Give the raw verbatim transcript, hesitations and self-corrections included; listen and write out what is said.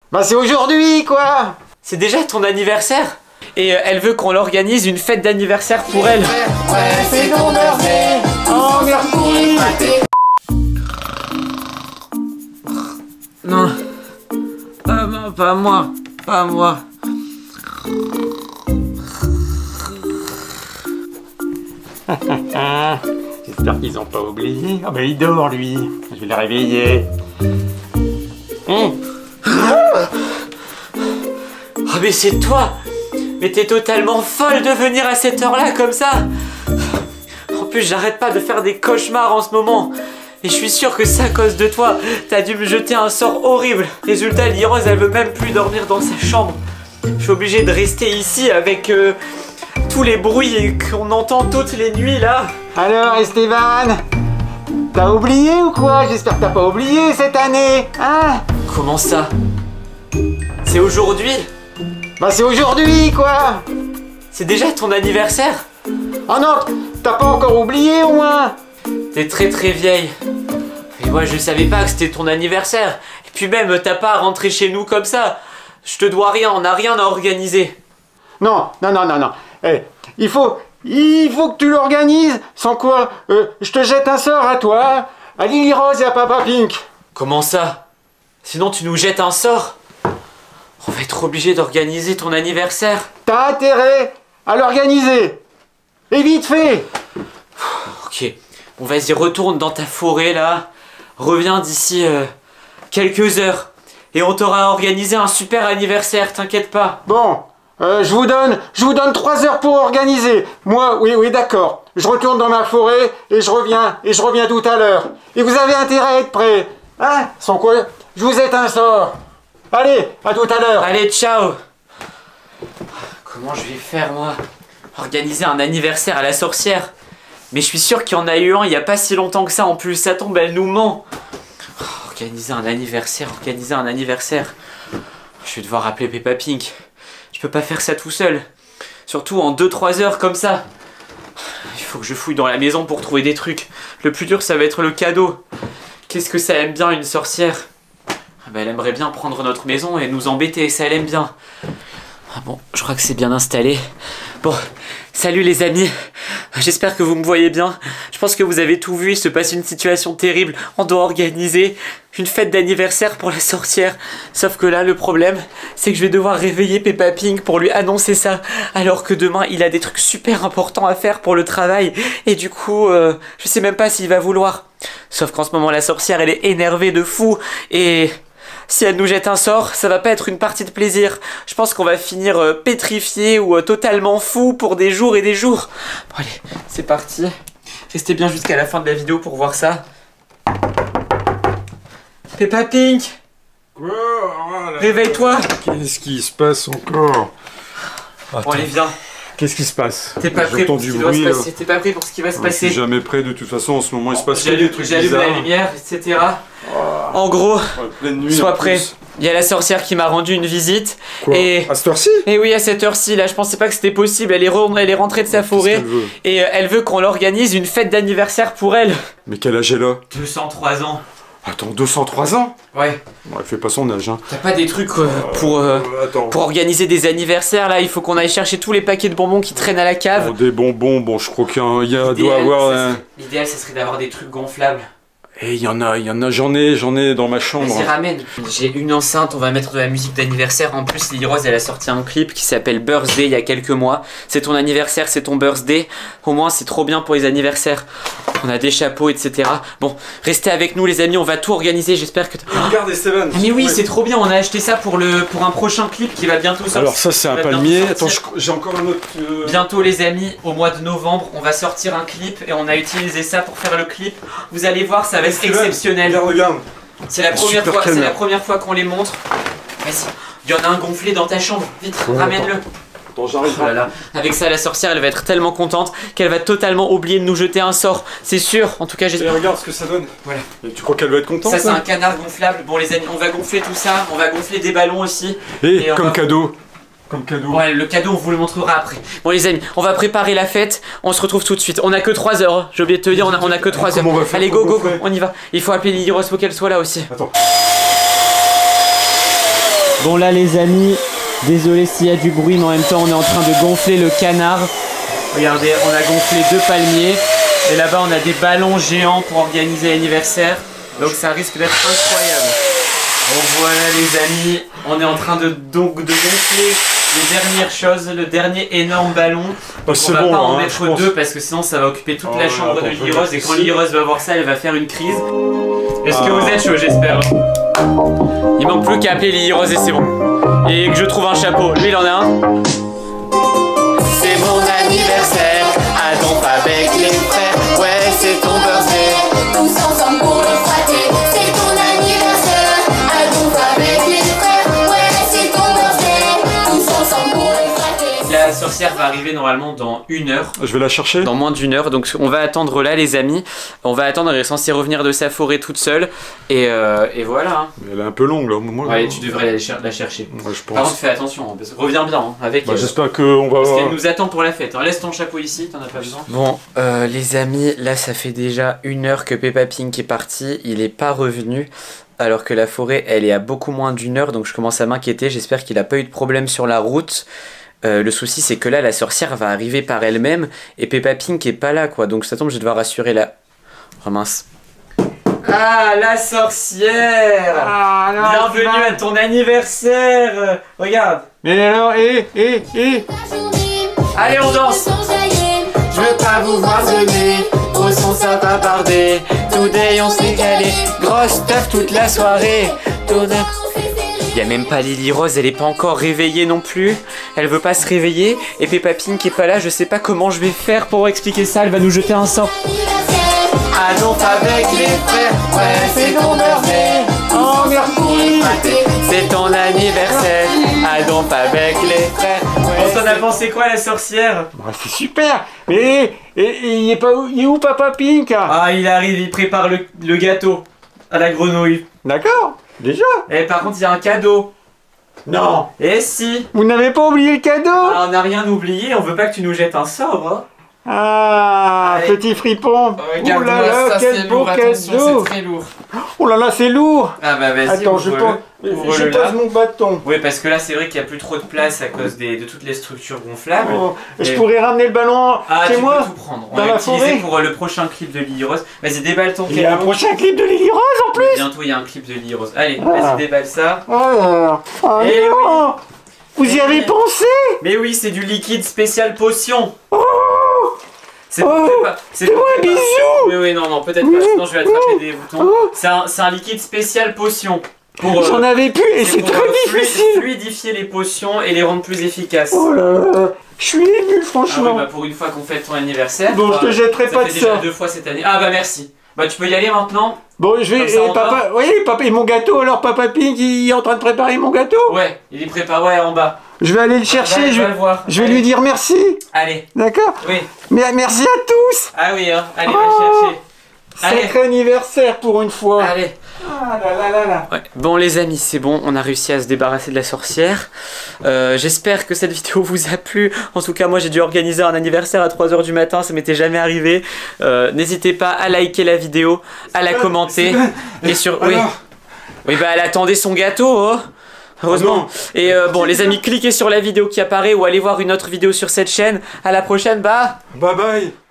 Bah c'est aujourd'hui quoi. C'est déjà ton anniversaire. Et euh, elle veut qu'on l'organise une fête d'anniversaire pour elle. Ouais, c'est ton birthday. Oh merci. Non. Pas, moi, pas moi. Pas moi. J'espère qu'ils ont pas oublié. Ah bah il dort lui. Je vais le réveiller. Hum. Oh mais c'est toi. Mais t'es totalement folle de venir à cette heure-là comme ça. En plus j'arrête pas de faire des cauchemars en ce moment. Et je suis sûr que c'est à cause de toi. T'as dû me jeter un sort horrible. Résultat, Lirose elle veut même plus dormir dans sa chambre. Je suis obligé de rester ici avec euh, tous les bruits qu'on entend toutes les nuits là. Alors Esteban, t'as oublié ou quoi? J'espère que t'as pas oublié cette année, hein? Comment ça? C'est aujourd'hui? Bah c'est aujourd'hui quoi. C'est déjà ton anniversaire? Oh non, t'as pas encore oublié au moins? T'es très très vieille. Et moi je savais pas que c'était ton anniversaire. Et puis même t'as pas à rentrer chez nous comme ça. Je te dois rien, on n'a rien à organiser. Non, non, non, non, non. Eh, il faut, il faut que tu l'organises, sans quoi euh, je te jette un sort à toi, à Lily Rose et à Papa Pink. Comment ça? Sinon tu nous jettes un sort? On va être obligé d'organiser ton anniversaire. T'as intérêt à l'organiser. Et vite fait. Ok, bon vas-y retourne dans ta forêt là. Reviens d'ici euh, quelques heures. Et on t'aura organisé un super anniversaire, t'inquiète pas. Bon, euh, je vous donne, je vous donne trois heures pour organiser. Moi, oui, oui, d'accord. Je retourne dans ma forêt et je reviens, et je reviens tout à l'heure. Et vous avez intérêt à être prêts. Hein? Sans quoi, je vous jette un sort. Allez, à tout à l'heure. Allez, ciao. Comment je vais faire, moi? Organiser un anniversaire à la sorcière? Mais je suis sûr qu'il y en a eu un il n'y a pas si longtemps que ça. En plus, ça tombe, elle nous ment. Oh, organiser un anniversaire, organiser un anniversaire. Je vais devoir appeler Peppa Pink. Je peux pas faire ça tout seul. Surtout en deux trois heures comme ça. Il faut que je fouille dans la maison pour trouver des trucs. Le plus dur, ça va être le cadeau. Qu'est-ce que ça aime bien, une sorcière? Ah bah, elle aimerait bien prendre notre maison et nous embêter, ça elle aime bien. Ah bon, je crois que c'est bien installé. Bon, salut les amis. J'espère que vous me voyez bien. Je pense que vous avez tout vu, il se passe une situation terrible. On doit organiser une fête d'anniversaire pour la sorcière. Sauf que là, le problème, c'est que je vais devoir réveiller Peppa Pink pour lui annoncer ça. Alors que demain, il a des trucs super importants à faire pour le travail. Et du coup, euh, je sais même pas s'il va vouloir. Sauf qu'en ce moment, la sorcière, elle est énervée de fou. Et... si elle nous jette un sort, ça va pas être une partie de plaisir. Je pense qu'on va finir euh, pétrifié ou euh, totalement fou pour des jours et des jours. Bon allez, c'est parti. Restez bien jusqu'à la fin de la vidéo pour voir ça. Peppa Pink, Quoi? réveille-toi. Qu'est-ce qui se passe encore? Bon allez, viens. Qu'est-ce qui se passe? T'es pas prêt J'entends pour ce du qui doit se bruit. passer. T'es pas prêt pour ce qui va se Je passer. suis jamais prêt de toute façon. En ce moment, il se passe que des J'allume trucs j'allume la bizarres. lumière, et cetera. Oh. En gros, Ouais, pleine nuit, sois en prêt. plus. Il y a la sorcière qui m'a rendu une visite. Quoi? Et... À cette heure-ci? et oui, à cette heure-ci, là, je pensais pas que c'était possible. Elle est, re... elle est rentrée de sa forêt. Qu'est-ce qu'elle veut? Et euh, elle veut qu'on l'organise une fête d'anniversaire pour elle. Mais quel âge elle a? deux cent trois ans. Attends, deux cent trois ans? Ouais. Ouais, elle fait pas son âge, hein. T'as pas des trucs euh, pour, euh, Euh, attends. pour organiser des anniversaires, là? Il faut qu'on aille chercher tous les paquets de bonbons qui traînent à la cave. Bon, des bonbons, bon, je crois qu'il y a, il y a- doit L'idéal, avoir... ça un- serait- L'idéal, ça serait d'avoir des trucs gonflables. Et il y en a, il y en a, j'en ai, j'en ai dans ma chambre. Vas-y, ramène. J'ai une enceinte, on va mettre de la musique d'anniversaire. En plus, Lily Rose, elle a sorti un clip qui s'appelle Birthday il y a quelques mois. C'est ton anniversaire, c'est ton birthday. Au moins, c'est trop bien pour les anniversaires. On a des chapeaux, et cetera. Bon, restez avec nous, les amis, on va tout organiser. J'espère que... Regarde, Esteban. Ah mais oui, c'est trop bien, on a acheté ça pour, le, pour un prochain clip qui va bientôt sortir. Alors ça, c'est un Va bientôt palmier. sortir. Attends, je- j'ai encore un autre... euh, Bientôt les amis, au mois de novembre, on va sortir un clip et on a utilisé ça pour faire le clip. Vous allez voir, ça va être Esteban, exceptionnel. Regarde, regarde. C'est la première super fois, c'est caméra. la première fois qu'on les montre. Vas-y, il y en a un gonflé dans ta chambre. Vite, Ouais, ramène-le. Attends, j'arrive. Oh là là. Avec ça, la sorcière, elle va être tellement contente qu'elle va totalement oublier de nous jeter un sort. C'est sûr. En tout cas, Et j'espère. regarde ce que ça donne. Voilà. Et tu crois qu'elle va être contente? Ça, c'est un canard gonflable. Bon, les amis, on va gonfler tout ça. On va gonfler des ballons aussi. Et, Et on comme va- cadeau. Comme cadeau. Ouais, le cadeau, on vous le montrera après. Bon, les amis, on va préparer la fête. On se retrouve tout de suite. On a que trois heures. hein. J'ai oublié de te dire, on a, on a que trois heures. Comment on va faire Allez, pour go, go, go. gonfler On y va. Il faut appeler Lily Rose, faut qu'elle soit là aussi. Attends. Bon là les amis, désolé s'il y a du bruit, mais en même temps on est en train de gonfler le canard. Regardez, on a gonflé deux palmiers. Et là-bas on a des ballons géants pour organiser l'anniversaire. Donc ça risque d'être incroyable. Bon voilà les amis, on est en train de, donc, de gonfler les dernières choses, le dernier énorme ballon. Bah, on va bon, pas en hein, mettre deux parce que sinon ça va occuper toute oh, la chambre attends, de Lily Rose. Et quand Lily Rose va voir ça, elle va faire une crise. Est-ce ah. que vous êtes chaud, j'espère? Il manque plus qu'à appeler Lily Rose et c'est bon. Et que je trouve un chapeau. Lui il en a un. C'est mon anniversaire, à donc avec les frères. Ouais, c'est ton birthday. Tous ensemble pour le fêter. C'est ton anniversaire, à donc avec les frères. Ouais, c'est ton birthday. Tous ensemble pour le fêter. La sorcière va arriver normalement dans une heure. Je vais la chercher. Dans moins d'une heure, donc on va attendre là les amis. On va attendre, elle est censée revenir de sa forêt toute seule. Et, euh, et voilà. Hein. Elle est un peu longue là au moment. Ouais, tu devrais aller la chercher. Ouais, je pense. Par contre, fais attention, hein, parce que reviens bien hein, avec Bah, elle. j'espère qu'on va. Parce qu'elle nous attend pour la fête. Hein. Laisse ton chapeau ici, t'en as pas besoin. Bon, euh, les amis, là ça fait déjà une heure que Peppa Pink est parti. Il est pas revenu. Alors que la forêt, elle est à beaucoup moins d'une heure. Donc je commence à m'inquiéter. J'espère qu'il a pas eu de problème sur la route. Euh, le souci c'est que là la sorcière va arriver par elle-même et Peppa Pink est pas là quoi, donc ça tombe, je vais devoir rassurer la... Oh mince. Ah, la sorcière. Ah, alors, Bienvenue tu vas- à ton anniversaire. Regarde. Mais alors, hé, hé, hé. Allez on danse. Je veux pas vous voir donner, au son ça va barder. Today on s'est calé, grosse stuff toute la soirée. Today... Y a même pas Lily Rose, elle est pas encore réveillée non plus. Elle veut pas se réveiller. Et Peppa Pink est pas là, je sais pas comment je vais faire pour expliquer ça. Elle va nous jeter un sort. Allons avec les frères, ouais c'est ton birthday. Oh merci, c'est ton anniversaire. Allons avec les frères. On s'en a pensé quoi la sorcière? Bah, c'est super. Mais et, et, il est pas où, il est où Papa Pink? Ah il arrive, il prépare le, le gâteau à la grenouille. D'accord, déjà. Et par contre il y a un cadeau. Non. Et si? Vous n'avez pas oublié le cadeau? Ah, on n'a rien oublié, on veut pas que tu nous jettes un sort hein. Ah, Allez. petit fripon. Regarde Oh là là, ça quel c'est beau lourd, attention cadeau. c'est très lourd. Oh là là, c'est lourd. Ah bah vas-y, Attends, je, ouvre-le. pose, je Ouvre-le pose là. mon bâton. Oui parce que là c'est vrai qu'il n'y a plus trop de place à cause des, de toutes les structures gonflables. Oh, je Et- pourrais ramener le ballon Ah chez tu moi. peux tout prendre, on dans va la l'utiliser forêt. pour euh, le prochain clip de Lily Rose. Vas-y déballe ton Il y a un cadeau. prochain clip de Lily Rose en plus. Bientôt il y a un clip de Lily Rose. Allez, Ah. vas-y déballe ça. Alors, oh Eh non. Vous y Eh avez oui. pensé? Mais oui c'est du liquide spécial potion. Oh, C'est Oh, pas... C'est fais-moi un bisou. Oui oui non non peut-être pas, sinon je vais attraper des boutons. Oh. C'est un, c'est un liquide spécial potion. Pour, J'en euh, avais plus et c'est pour, très euh, flui- difficile. fluidifier les potions et les rendre plus efficaces. Oh là là, je suis ému Ah oui, franchement. bah pour une fois qu'on fête ton anniversaire. Bon, je te euh, jetterai ça pas fait de déjà ça. deux fois cette année. Ah bah merci. Bah tu peux y aller maintenant. Bon, je vais. Comme ça, et on papa, oui, papa, et mon gâteau alors, Papa Pink, il est en train de préparer mon gâteau. Ouais, il est préparé ouais, en bas. Je vais aller le chercher. Ouais, je va vais, le voir. je vais Allez. lui dire merci. Allez, D'accord. oui. Mais merci à tous. Ah oui, hein. Allez, Oh. va le chercher. Allez. Sacré anniversaire pour une fois. Allez. Ah là là là là. Ouais. Bon les amis, c'est bon, on a réussi à se débarrasser de la sorcière. Euh, J'espère que cette vidéo vous a plu. En tout cas, moi j'ai dû organiser un anniversaire à trois heures du matin, ça m'était jamais arrivé. Euh, N'hésitez pas à liker la vidéo, à la commenter. Et sur... Oui, Alors, oui bah elle attendait son gâteau, oh. Heureusement. non. Et euh, bon les amis, cliquez sur la vidéo qui apparaît ou allez voir une autre vidéo sur cette chaîne. À la prochaine, bah bye bye.